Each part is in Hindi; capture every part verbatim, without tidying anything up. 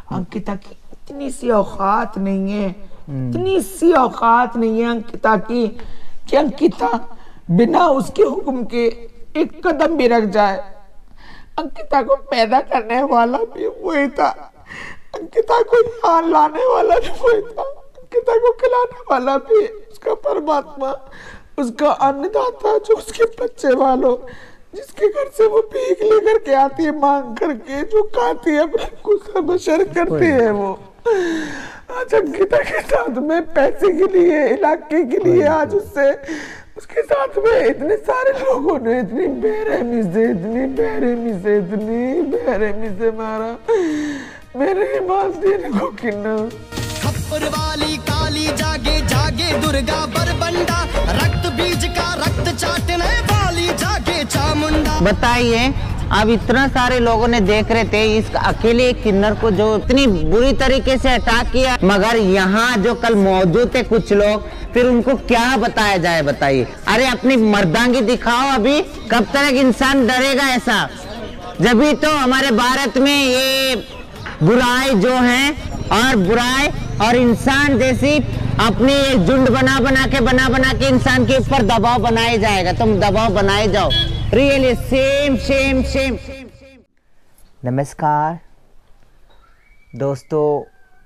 अंकिता की इतनी सी औकात नहीं है, इतनी सी औकात नहीं है अंकिता की कि अंकिता बिना उसके हुक्म के एक कदम भी रख जाए। अंकिता को पैदा करने वाला भी वही था, अंकिता को यहाँ लाने वाला भी वही था, अंकिता को खिलाने वाला भी उसका परमात्मा, उसका अन्नदाता जो उसके बच्चे वालों, जिसके घर से वो भीख लेकर के आती है, मांग करके जो खाती है, अपने गुस्सा बशर करती है। वो आज अंकिता के साथ में पैसे के लिए, इलाके के लिए, आज उससे उसके साथ में इतने सारे लोगों ने इतनी बेरहमी से इतनी बेरहमी से इतनी बेरहमी से मारा मेरे मालदीन को। किन्ना खप्पर वाली काली जागे जागे दुर्गा बरबंडा, रक्त बीज का रक्त चाटने वाली जागे चामुंडा। बताइए, अब इतना सारे लोगों ने देख रहे थे इस अकेले किन्नर को जो इतनी बुरी तरीके से अटैक किया, मगर यहाँ जो कल मौजूद थे कुछ लोग, फिर उनको क्या बताया जाए? बताइए, अरे अपनी मर्दांगी दिखाओ। अभी कब तक इंसान डरेगा ऐसा? जब भी तो हमारे भारत में ये बुराई जो है और बुराई और इंसान जैसी अपनी एक झुंड बना बना के बना बना के इंसान के ऊपर दबाव बनाया जाएगा। तुम दबाव बनाए जाओ, रियली सेम सेम सेम। नमस्कार दोस्तों,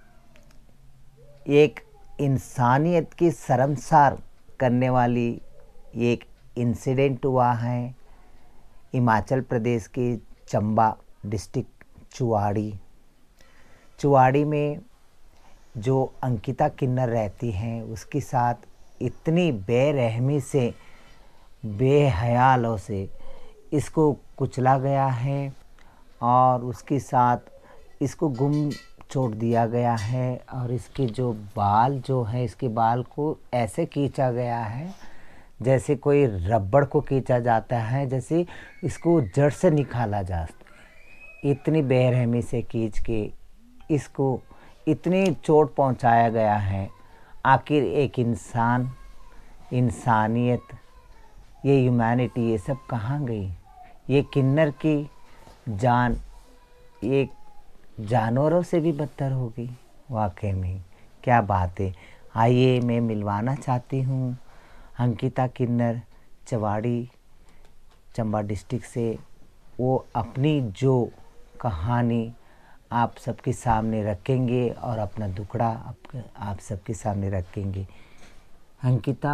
एक इंसानियत की शर्मसार करने वाली एक इंसिडेंट हुआ है हिमाचल प्रदेश के चंबा डिस्ट्रिक्ट चुवाड़ी चुवाड़ी में जो अंकिता किन्नर रहती हैं, उसके साथ इतनी बेरहमी से, बेहयालों से इसको कुचला गया है और उसके साथ इसको गुम छोड़ दिया गया है। और इसके जो बाल जो है, इसके बाल को ऐसे खींचा गया है जैसे कोई रबड़ को खींचा जाता है, जैसे इसको जड़ से निकाला जाता है। इतनी बेरहमी से खींच के इसको इतनी चोट पहुंचाया गया है। आखिर एक इंसान, इंसानियत, ये ह्यूमैनिटी, ये सब कहाँ गई? ये किन्नर की जान एक जानवरों से भी बदतर होगी। वाकई में क्या बात है। आइए, मैं मिलवाना चाहती हूँ अंकिता किन्नर, चवाड़ी चंबा डिस्ट्रिक्ट से। वो अपनी जो कहानी आप सबके सामने रखेंगे और अपना दुखड़ा आप, आप सबके सामने रखेंगे। अंकिता,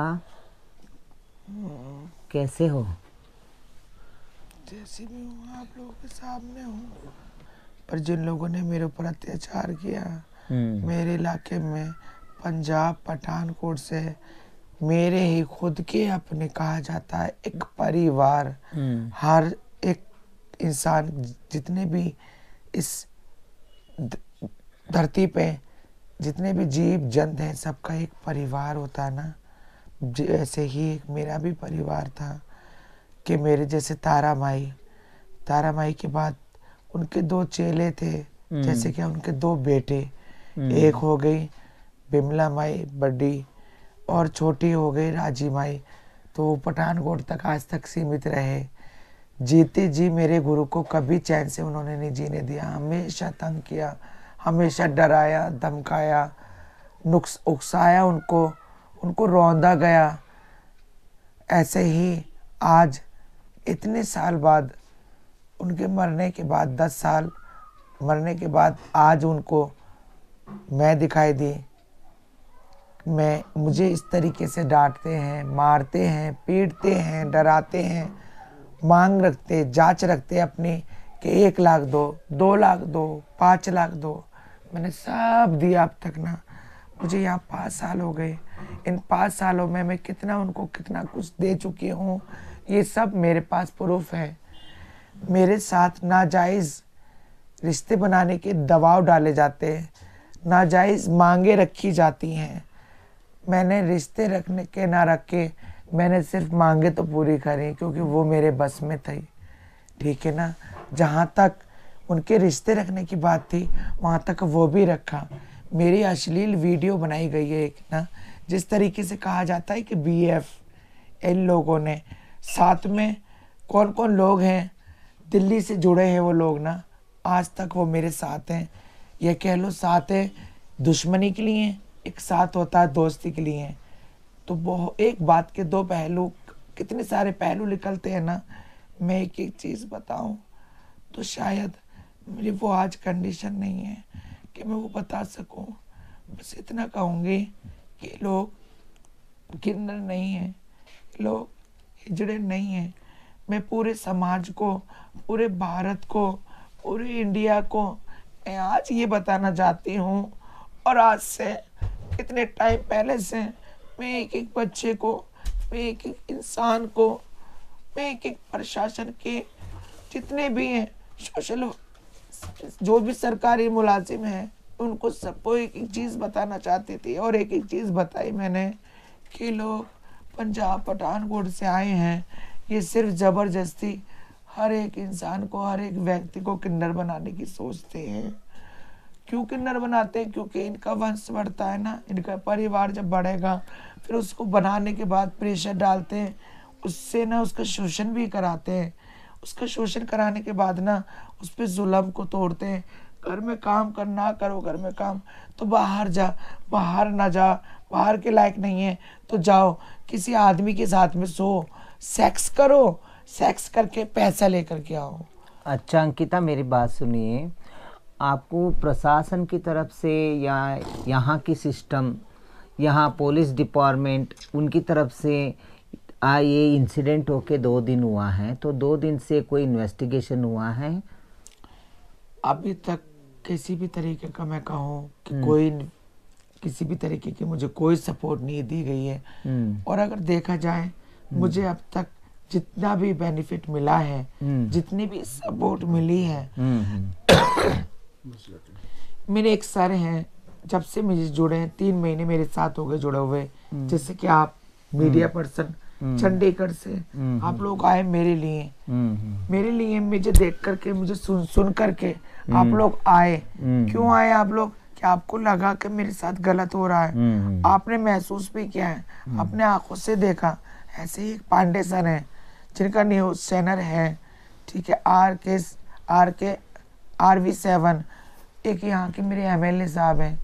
कैसे हो? जैसे भी हूँ आप लोगों के सामने हूँ, पर जिन लोगों ने मेरे ऊपर अत्याचार किया, मेरे इलाके में पंजाब पठानकोट से, मेरे ही खुद के अपने कहा जाता है एक परिवार, हर एक इंसान, जितने भी इस धरती पे जितने भी जीव जंत हैं, सबका एक परिवार होता है ना। जैसे ही एक मेरा भी परिवार था कि मेरे जैसे तारा माई, तारा माई के बाद उनके दो चेले थे, जैसे कि उनके दो बेटे, एक हो गई बिमला माई बड़ी और छोटी हो गई राजी माई। तो वो पठानकोट तक आज तक सीमित रहे। जीते जी मेरे गुरु को कभी चैन से उन्होंने नहीं जीने दिया, हमेशा तंग किया, हमेशा डराया, धमकाया, नुक्स उकसाया उनको, उनको रौंदा गया। ऐसे ही आज इतने साल बाद, उनके मरने के बाद, दस साल मरने के बाद आज उनको मैं दिखाई दी। मैं मुझे इस तरीके से डांटते हैं, मारते हैं, पीटते हैं, डराते हैं, मांग रखते, जांच रखते अपनी कि एक लाख दो, दो लाख दो, पाँच लाख दो। मैंने सब दिया अब तक ना। मुझे यहाँ पाँच साल हो गए। इन पाँच सालों में मैं कितना उनको कितना कुछ दे चुकी हूँ, ये सब मेरे पास प्रूफ है। मेरे साथ नाजायज़ रिश्ते बनाने के दबाव डाले जाते हैं, नाजायज़ मांगे रखी जाती हैं। मैंने रिश्ते रखने के ना रख के, मैंने सिर्फ मांगे तो पूरी करी क्योंकि वो मेरे बस में थी। ठीक है ना। जहाँ तक उनके रिश्ते रखने की बात थी, वहाँ तक वो भी रखा। मेरी अश्लील वीडियो बनाई गई है एक ना, जिस तरीके से कहा जाता है कि बी एफ, इन लोगों ने साथ में कौन कौन लोग हैं दिल्ली से जुड़े हैं वो लोग ना, आज तक वो मेरे साथ हैं। ये कह लो साथ है दुश्मनी के लिए, एक साथ होता है दोस्ती के लिए। तो बहुत एक बात के दो पहलू, कितने सारे पहलू निकलते हैं ना। मैं एक एक चीज़ बताऊं तो शायद मेरी वो आज कंडीशन नहीं है कि मैं वो बता सकूं। बस इतना कहूँगी कि लोग किन्नर नहीं हैं, लोग हिजड़े नहीं हैं। मैं पूरे समाज को, पूरे भारत को, पूरे इंडिया को मैं आज ये बताना चाहती हूँ, और आज से कितने टाइम पहले से मैं एक एक बच्चे को, मैं एक एक इंसान को, मैं एक एक प्रशासन के जितने भी हैं, सोशल जो भी सरकारी मुलाजिम हैं, उनको सबको एक एक चीज़ बताना चाहती थी। और एक एक चीज़ बताई मैंने कि लोग पंजाब पठानकोट से आए हैं, ये सिर्फ ज़बरदस्ती हर एक इंसान को, हर एक व्यक्ति को किन्नर बनाने की सोचते हैं। क्यों किन्नर बनाते हैं? क्योंकि इनका वंश बढ़ता है ना, इनका परिवार जब बढ़ेगा फिर उसको बनाने के बाद प्रेशर डालते हैं, उससे ना उसका शोषण भी कराते हैं। उसका शोषण कराने के बाद ना उस पर जुल्म को तोड़ते हैं। घर में काम करना करो, घर में काम तो बाहर जा, बाहर ना जा, बाहर के लायक नहीं है तो जाओ किसी आदमी के साथ में सो, सेक्स करो, सेक्स करके पैसा लेकर के आओ। अच्छा अंकिता, मेरी बात सुनिए, आपको प्रशासन की तरफ से या यहाँ की सिस्टम, यहाँ पुलिस डिपार्टमेंट, उनकी तरफ से आ ये इंसिडेंट होके दो दिन हुआ है, तो दो दिन से कोई इन्वेस्टिगेशन हुआ है? अभी तक किसी भी तरीके का मैं कहूँ कि कोई किसी भी तरीके की मुझे कोई सपोर्ट नहीं दी गई है। और अगर देखा जाए मुझे अब तक जितना भी बेनिफिट मिला है, जितनी भी सपोर्ट मिली है, मेरे एक सर हैं जब से मुझे जुड़े हैं, तीन महीने मेरे साथ हो गए जुड़े हुए। जैसे कि आप मीडिया पर्सन चंडीगढ़ से आप लोग आए मेरे लिए, मेरे लिए मुझे देख करके, मुझे सुन सुन करके आप लोग आए। क्यों आए आप लोग? कि आपको लगा कि मेरे साथ गलत हो रहा है, आपने महसूस भी किया है, अपने आंखों से देखा। ऐसे ही एक पांडे सर हैं जिनका न्यूज चैनल है, ठीक है, आर के आर के आर वी सेवन। एक यहाँ के मेरे एम एल ए साहब हैं।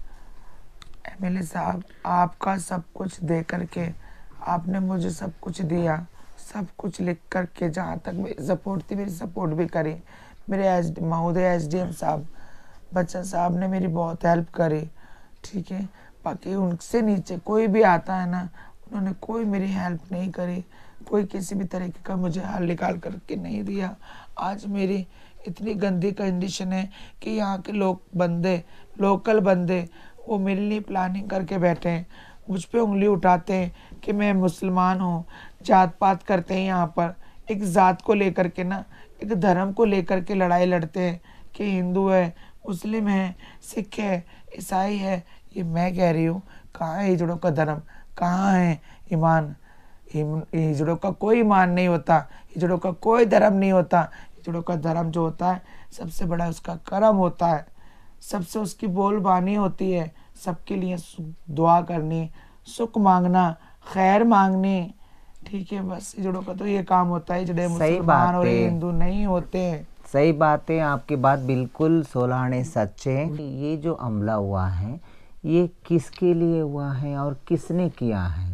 एम एल ए साहब, आपका सब कुछ दे करके आपने मुझे सब कुछ दिया, सब कुछ लिख करके, जहाँ तक मेरी सपोर्ट थी मेरी सपोर्ट भी करी। मेरे एस महोदय एस डी एम साहब बच्चन साहब ने मेरी बहुत हेल्प करी, ठीक है। बाकी उनसे नीचे कोई भी आता है ना, उन्होंने कोई मेरी हेल्प नहीं करी, कोई किसी भी तरीके का मुझे हल निकाल करके नहीं दिया। आज मेरी इतनी गंदी कंडीशन है कि यहाँ के लोग बंदे, लोकल बंदे, वो मेरे लिए प्लानिंग करके बैठे हैं, मुझ पे उंगली उठाते हैं कि मैं मुसलमान हूँ। जात पात करते हैं यहाँ पर, एक ज़ात को लेकर के ना, एक धर्म को लेकर के लड़ाई लड़ते हैं कि हिंदू है, मुस्लिम है, सिख है, ईसाई है। ये मैं कह रही हूँ, कहाँ है हिजड़ों का धर्म, कहाँ है ईमान? हिजड़ों का कोई ईमान नहीं होता, हिजड़ों का कोई धर्म नहीं होता। हिजड़ों का धर्म जो होता है सबसे बड़ा उसका कर्म होता है, सबसे उसकी बोलबानी होती है, सबके लिए दुआ करनी, सुख मांगना, खैर मांगनी, ठीक है। बस हिजड़ों का तो ये काम होता है। हिजड़े मुसलमान और हिंदू नहीं होते हैं। सही बात है, आपकी बात बिल्कुल सोलाने सच्चे। ये जो हमला हुआ है ये किसके लिए हुआ है और किसने किया है?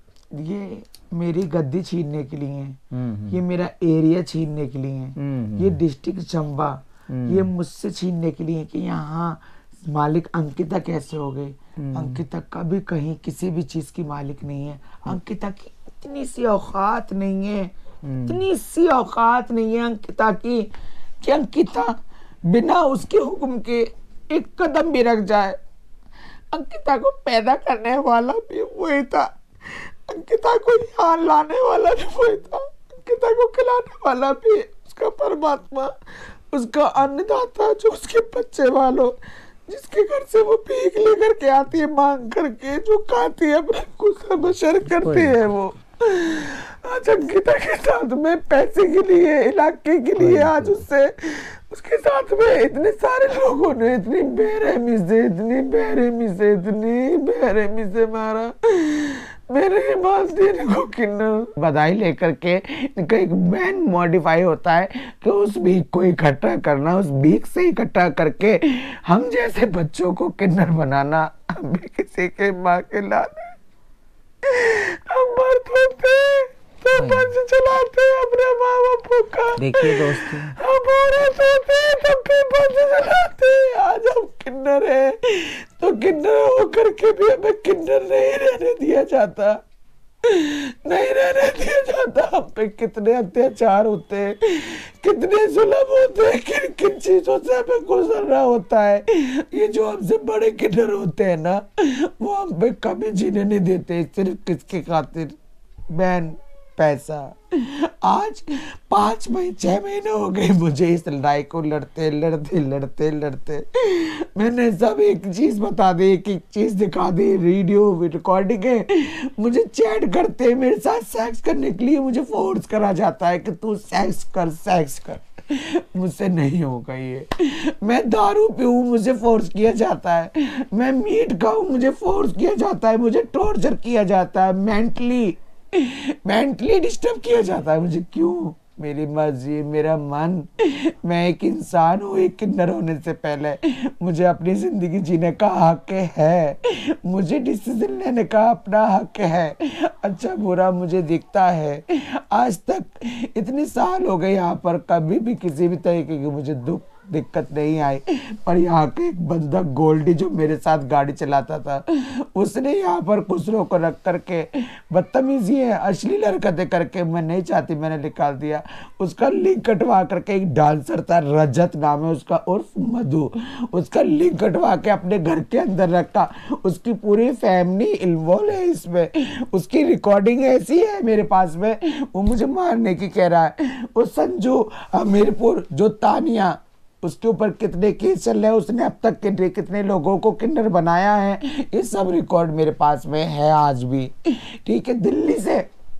ये मेरी गद्दी छीनने के लिए, ये मेरा एरिया छीनने के लिए, ये डिस्ट्रिक्ट चंबा, ये मुझसे छीनने के लिए कि यहाँ मालिक अंकिता कैसे हो गई। अंकिता कभी कहीं किसी भी चीज की मालिक नहीं है। अंकिता की इतनी सी औकात नहीं है, इतनी सी औकात नहीं है अंकिता की कि अंकिता बिना उसके हुक्म के एक कदम भी रख जाए। अंकिता को पैदा करने वाला भी वही था, अंकिता को यहाँ लाने वाला भी वही था, अंकिता को खिलाने वाला भी उसका परमात्मा, उसका अन्नदाता, जो उसके बच्चे वालों, जिसके घर से वो भीख लेकर के आती है, मांग करके जो खाती है, अपने गुज़र बसर करती है। वो आज अंकिता के साथ में पैसे के लिए, इलाके के लिए, आज उससे उसके साथ में इतने सारे लोगों ने इतनी बेरहमी से इतनी बेरहमी से इतनी बेरहमी से मारा। मेरे पास इनको किन्नर बधाई लेकर के इनका एक मैन मॉडिफाई होता है कि उस भीख को इकट्ठा करना, उस भीख से इकट्ठा करके हम जैसे बच्चों को किन्नर बनाना। हम भी किसी के माँ के लाने हम मर्द होते तो बस चलाते अपने माँ बापू का। देखिए दोस्तों, हम औरत होते तब भी बस चलाते। आज हम किन्नर है तो किन्नर होकर के भी हमें किन्नर नहीं रहने दिया जाता, नहीं रहने दिया जाता। हम पे कितने अत्याचार होते हैं, कितने जुल्म होते हैं, किन किन चीजों से हमें गुजरना होता है। ये जो हमसे बड़े किन्नर होते हैं ना, वो हम पे कभी जीने नहीं देते, सिर्फ किसके खातिर? बहन, पैसा। आज पांच महीने छह महीने हो गए मुझे इस लड़ाई को लड़ते लड़ते लड़ते लड़ते। मैंने सब एक चीज बता दी, एक एक चीज दिखा दी, वीडियो रिकॉर्डिंग है। मुझे चैट करते, मेरे साथ सेक्स करने के लिए मुझे फोर्स करा जाता है कि तू सेक्स कर, सेक्स कर। मुझसे नहीं होगा ये। मैं दारू पीऊं, मुझे फोर्स किया जाता है। मैं मीट खाऊं, मुझे फोर्स किया जाता है। मुझे टॉर्चर किया जाता है, मेंटली मेंटली डिस्टर्ब किया जाता है मुझे। क्यों? मेरी मर्जी, मेरा मन। मैं एक इंसान हूँ, एक किन्नर होने से पहले मुझे अपनी जिंदगी जीने का हक है, मुझे डिसीजन लेने का अपना हक है। अच्छा बुरा मुझे दिखता है। आज तक इतने साल हो गए यहाँ पर, कभी भी किसी भी तरीके की मुझे दुख दिक्कत नहीं आई। पर यहाँ के एक बंदा गोल्डी जो मेरे साथ गाड़ी चलाता था, उसने यहाँ पर खुसरो को रख करके बदतमीजी है, अश्लील हरकतें करके, मैं नहीं चाहती, मैंने निकाल दिया। उसका लिंक कटवा करके, एक डांसर था रजत नाम है उसका, उर्फ मधु, उसका लिंक कटवा के अपने घर के अंदर रखा। उसकी पूरी फैमिली इन्वॉल्व है इसमें, उसकी रिकॉर्डिंग ऐसी है मेरे पास में। वो मुझे मारने की कह रहा है। वो संजू हमीरपुर जो तानिया, उसके ऊपर कितने केस चल रहे हैं, उसने अब तक कितने कितने लोगों को किन्नर बनाया है, ये सब रिकॉर्ड मेरे पास में है आज भी। ठीक है, दिल्ली से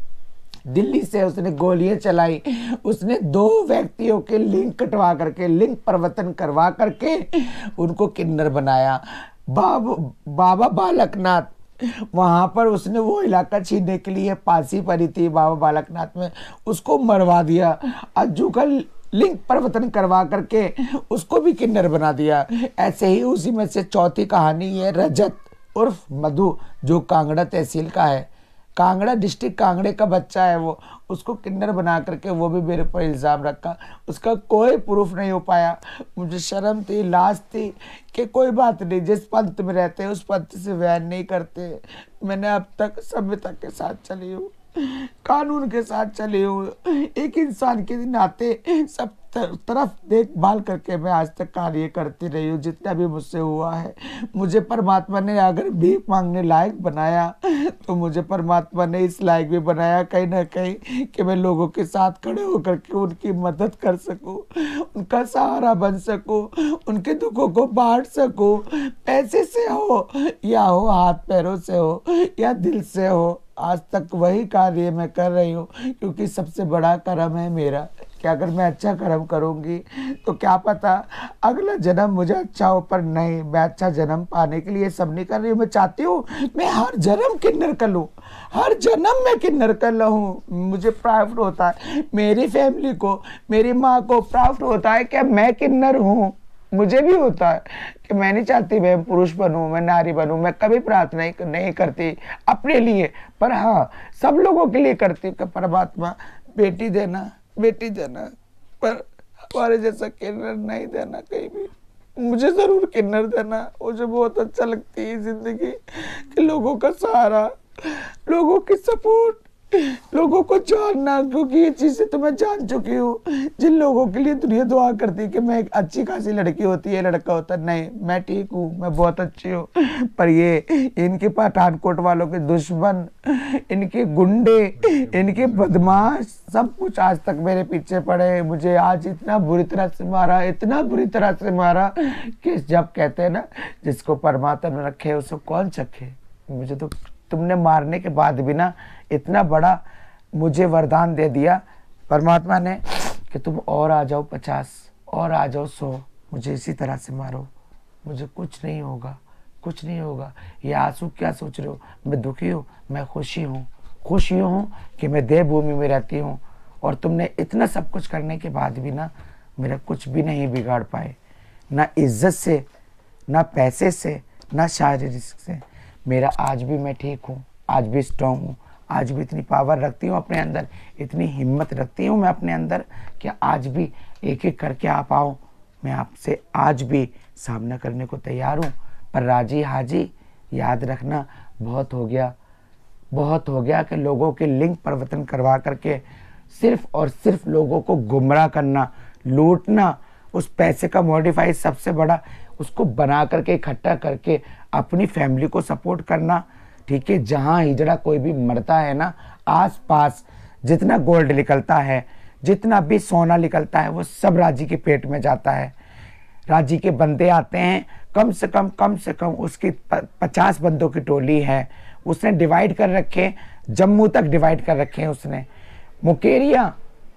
दिल्ली से उसने गोलियां चलाई। उसने दो व्यक्तियों के लिंक कटवा करके, लिंक परिवर्तन करवा करके उनको किन्नर बनाया। बाब, बाबा बालकनाथ, वहां पर उसने वो इलाका छीनने के लिए फांसी पड़ी थी बाबा बालकनाथ में, उसको मरवा दिया। अज्जू का लिंक परिवर्तन करवा करके उसको भी किन्नर बना दिया। ऐसे ही उसी में से चौथी कहानी है रजत उर्फ मधु, जो कांगड़ा तहसील का है, कांगड़ा डिस्ट्रिक्ट कांगड़े का बच्चा है वो। उसको किन्नर बना करके वो भी मेरे पर इल्ज़ाम रखा। उसका कोई प्रूफ नहीं हो पाया। मुझे शर्म थी, लाज थी कि कोई बात नहीं, जिस पंथ में रहते हैं उस पंथ से वैन नहीं करते। मैंने अब तक सभ्यता के साथ चली हूँ, कानून के साथ चली हूँ, एक इंसान के नाते सब तरफ देखभाल करके मैं आज तक कार्य करती रही हूँ जितना भी मुझसे हुआ है। मुझे परमात्मा ने अगर भीख मांगने लायक बनाया तो मुझे परमात्मा ने इस लायक भी बनाया कहीं ना कहीं कि मैं लोगों के साथ खड़े होकर के उनकी मदद कर सकूं, उनका सहारा बन सकूं, उनके दुखों को बांट सकूं। पैसे से हो या हो हाथ पैरों से हो या दिल से हो, आज तक वही कार्य मैं कर रही हूँ, क्योंकि सबसे बड़ा कर्म है मेरा कि अगर मैं अच्छा कर्म करूँगी तो क्या पता अगला जन्म मुझे अच्छा हो। पर नहीं, मैं अच्छा जन्म पाने के लिए सब नहीं कर रही हूँ। मैं चाहती हूँ मैं हर जन्म किन्नर कर लूँ, हर जन्म मैं किन्नर कर लूँ। मुझे प्राउड होता है, मेरी फैमिली को, मेरी माँ को प्राउड होता है कि मैं किन्नर हूँ। मुझे भी होता है कि मैं नहीं चाहती मैं पुरुष बनूं, मैं नारी बनूं। मैं कभी प्रार्थना नहीं, नहीं करती अपने लिए, पर हाँ सब लोगों के लिए करती कि परमात्मा बेटी देना, बेटी देना, पर हमारे जैसा किन्नर नहीं देना कहीं भी। मुझे ज़रूर किन्नर देना। मुझे बहुत अच्छा लगती है जिंदगी कि लोगों का सहारा, लोगों की सपोर्ट, लोगों को जानना, क्योंकि ये चीज़ें तो मैं जान चुकी हूँ। जिन लोगों के लिए दुनिया दुआ करती है कि मैं एक अच्छी खासी लड़की होती है, लड़का होता नहीं, मैं ठीक हूँ, मैं बहुत अच्छी हूँ। पर ये इनके पठानकोट वालों के दुश्मन, इनके गुंडे, इनके बदमाश सब कुछ आज तक मेरे पीछे पड़े। मुझे आज इतना बुरी तरह से मारा, इतना बुरी तरह से मारा कि जब कहते हैं ना जिसको परमात्मा ने रखे उसको कौन चखे। मुझे तो तुमने मारने के बाद भी ना इतना बड़ा मुझे वरदान दे दिया परमात्मा ने कि तुम और आ जाओ पचास, और आ जाओ सौ, मुझे इसी तरह से मारो, मुझे कुछ नहीं होगा। कुछ नहीं होगा। ये आंसू क्या सोच रहे हो? मैं दुखी हूँ? मैं खुशी हूँ। खुशी हूँ कि मैं देवभूमि में रहती हूँ और तुमने इतना सब कुछ करने के बाद भी ना मेरा कुछ भी नहीं बिगाड़ पाए, ना इज्जत से, ना पैसे से, ना शारीरिक से। मेरा आज भी मैं ठीक हूँ, आज भी स्ट्रांग हूँ, आज भी इतनी पावर रखती हूँ अपने अंदर, इतनी हिम्मत रखती हूँ मैं अपने अंदर कि आज भी एक एक करके आप आओ, मैं आपसे आज भी सामना करने को तैयार हूँ। पर राजी हाजी याद रखना, बहुत हो गया, बहुत हो गया कि लोगों के लिंग परिवर्तन करवा करके सिर्फ और सिर्फ लोगों को गुमराह करना, लूटना, उस पैसे का मॉडिफाई सबसे बड़ा, उसको बना करके इकट्ठा करके अपनी फैमिली को सपोर्ट करना। ठीक है, जहाँ हिजड़ा कोई भी मरता है ना, आस पास जितना गोल्ड निकलता है, जितना भी सोना निकलता है, वो सब राजी के पेट में जाता है। राजी के बंदे आते हैं, कम से कम कम से कम उसकी पचास बंदों की टोली है, उसने डिवाइड कर रखे, जम्मू तक डिवाइड कर रखे हैं उसने। मुकेरिया,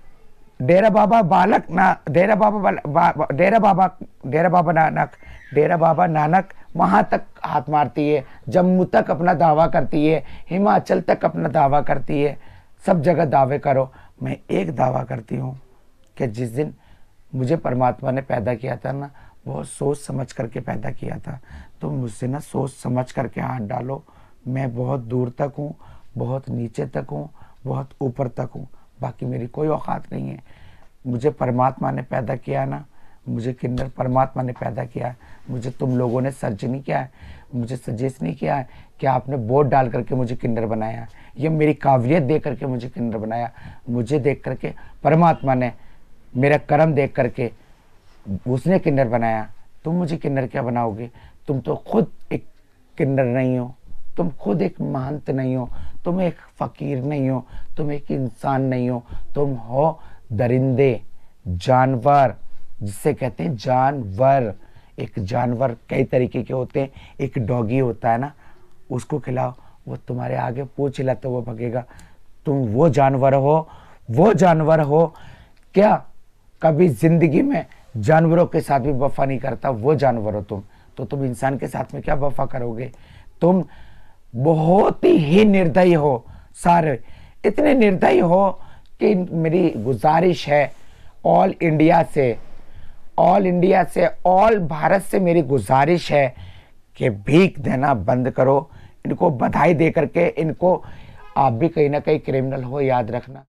डेरा बाबा बालक ना डेरा बाबा बा, बा, डेरा बाबा डेरा बाबा नानक डेरा बाबा नानक वहाँ तक हाथ मारती है, जम्मू तक अपना दावा करती है, हिमाचल तक अपना दावा करती है, सब जगह दावे करो। मैं एक दावा करती हूँ कि जिस दिन मुझे परमात्मा ने पैदा किया था ना, बहुत सोच समझ करके पैदा किया था, तो मुझसे ना सोच समझ करके हाथ डालो। मैं बहुत दूर तक हूँ, बहुत नीचे तक हूँ, बहुत ऊपर तक हूँ, बाकी मेरी कोई औकात नहीं है। मुझे परमात्मा ने पैदा किया ना, मुझे किन्नर परमात्मा ने पैदा किया है, मुझे तुम लोगों ने सर्च नहीं किया है, मुझे सजेस्ट नहीं किया है कि आपने वोट डाल करके मुझे किन्नर बनाया है, ये मेरी काबिलियत देख करके मुझे किन्नर बनाया। मुझे देख करके परमात्मा ने, मेरा कर्म देख करके उसने किन्नर बनाया। तुम मुझे किन्नर क्या बनाओगे? तुम तो खुद एक किन्नर नहीं हो, तुम खुद एक महंत नहीं हो, तुम एक फ़कीर नहीं हो, तुम एक इंसान नहीं हो, तुम हो दरिंदे, जानवर, जिसे कहते हैं जानवर। एक जानवर कई तरीके के होते हैं, एक डॉगी होता है ना, उसको खिलाओ, वो तुम्हारे आगे पूछ हिला तो वो भगेगा। तुम वो जानवर हो, वो जानवर हो क्या कभी जिंदगी में जानवरों के साथ भी वफा नहीं करता, वो जानवर हो तुम, तो तुम इंसान के साथ में क्या वफा करोगे? तुम बहुत ही निर्दयी हो, सारे इतने निर्दयी हो कि मेरी गुजारिश है ऑल इंडिया से, ऑल इंडिया से, ऑल भारत से मेरी गुजारिश है कि भीख देना बंद करो, इनको बधाई दे करके, इनको आप भी कहीं ना कहीं क्रिमिनल हो, याद रखना।